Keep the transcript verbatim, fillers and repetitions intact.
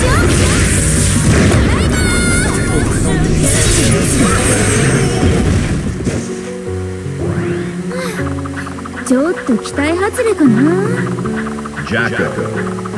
ちょっと期待外れかな。 ジャッコ